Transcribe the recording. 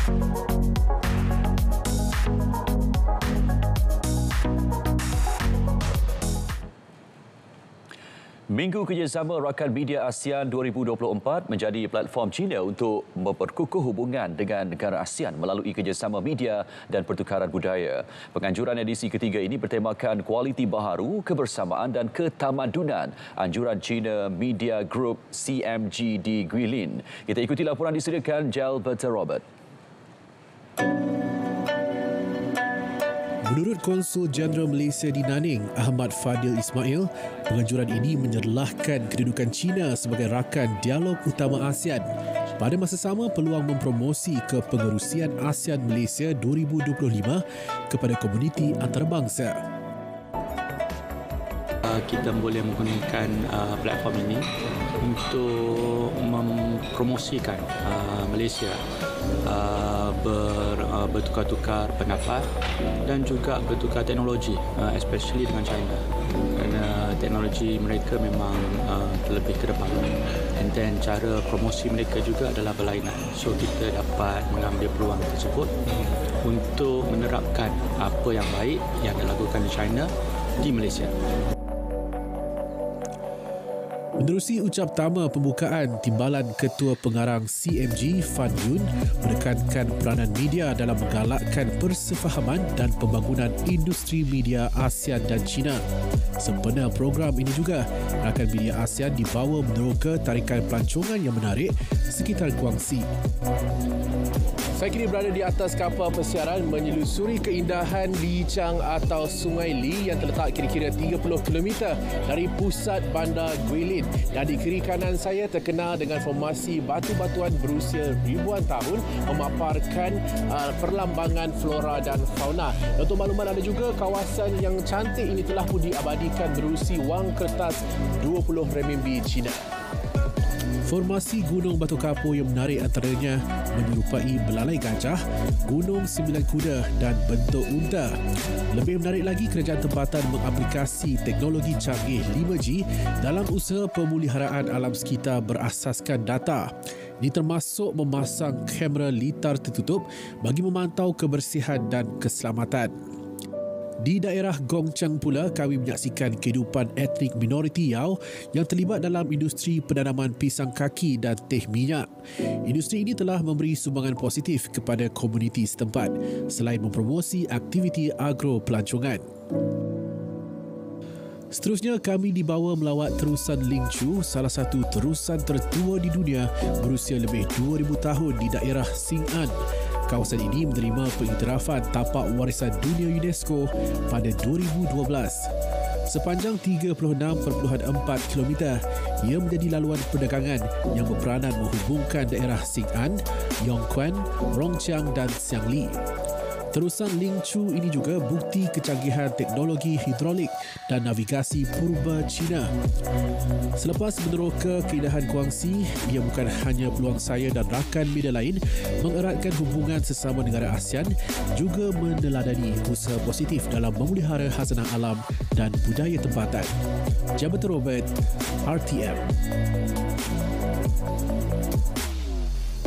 Minggu Kerjasama Rakan Media ASEAN 2024 menjadi platform China untuk memperkukuh hubungan dengan negara ASEAN melalui kerjasama media dan pertukaran budaya. Penganjuran edisi ketiga ini bertemakan kualiti baharu, kebersamaan dan ketamadunan anjuran China Media Group CMG di Guilin. Kita ikuti laporan disediakan Jalberta Robert. Menurut Konsul Jeneral Malaysia di Nanning, Ahmad Fadil Ismail, penganjuran ini menyerlahkan kedudukan China sebagai rakan dialog utama ASEAN. Pada masa sama, peluang mempromosi kepengerusian ASEAN Malaysia 2025 kepada komuniti antarabangsa. Kita boleh menggunakan platform ini untuk mempromosikan Malaysia bertukar-tukar pendapat dan juga bertukar teknologi, especially dengan China, kerana teknologi mereka memang lebih ke depan, and then cara promosi mereka juga adalah berlainan. So kita dapat mengambil peluang tersebut untuk menerapkan apa yang baik yang dilakukan di China di Malaysia. Menerusi ucap tama pembukaan, Timbalan Ketua Pengarang CMG Fan Yun menekankan peranan media dalam menggalakkan persefahaman dan pembangunan industri media ASEAN dan China. Sempena program ini juga, rakan media ASEAN dibawa meneroka tarikan pelancongan yang menarik sekitar Guangxi. Saya kini berada di atas kapal persiaran menyelusuri keindahan Li Chang atau Sungai Li yang terletak kira-kira 30 km dari pusat bandar Guilin. Dan di kiri kanan saya terkenal dengan formasi batu-batuan berusia ribuan tahun memaparkan perlambangan flora dan fauna. Untuk makluman anda juga, kawasan yang cantik ini telah pun diabadikan berusi wang kertas 20 renminbi Cina. Formasi Gunung Batu Kapur yang menarik antaranya menyerupai belalai gajah, gunung 9 kuda dan bentuk unta. Lebih menarik lagi, kerajaan tempatan mengaplikasi teknologi canggih 5G dalam usaha pemeliharaan alam sekitar berasaskan data. Ini termasuk memasang kamera litar tertutup bagi memantau kebersihan dan keselamatan. Di daerah Gongchang pula, kami menyaksikan kehidupan etnik minoriti Yao yang terlibat dalam industri penanaman pisang kaki dan teh minyak. Industri ini telah memberi sumbangan positif kepada komuniti setempat selain mempromosi aktiviti agro pelancongan. Seterusnya, kami dibawa melawat terusan Ling Chu, salah satu terusan tertua di dunia berusia lebih 2000 tahun di daerah Xing'an. Kawasan ini menerima pengiktirafan Tapak Warisan Dunia UNESCO pada 2012. Sepanjang 36.4 km, ia menjadi laluan perdagangan yang berperanan menghubungkan daerah Xing'an, Yongquan, Rongqiang dan Xiangli. Terusan Ling Chu ini juga bukti kecanggihan teknologi hidrolik dan navigasi purba China. Selepas meneroka keindahan Guangxi, ia bukan hanya peluang saya dan rakan media lain mengeratkan hubungan sesama negara ASEAN, juga meneladani usaha positif dalam memelihara khazanah alam dan budaya tempatan. Jalberta Robert, RTM.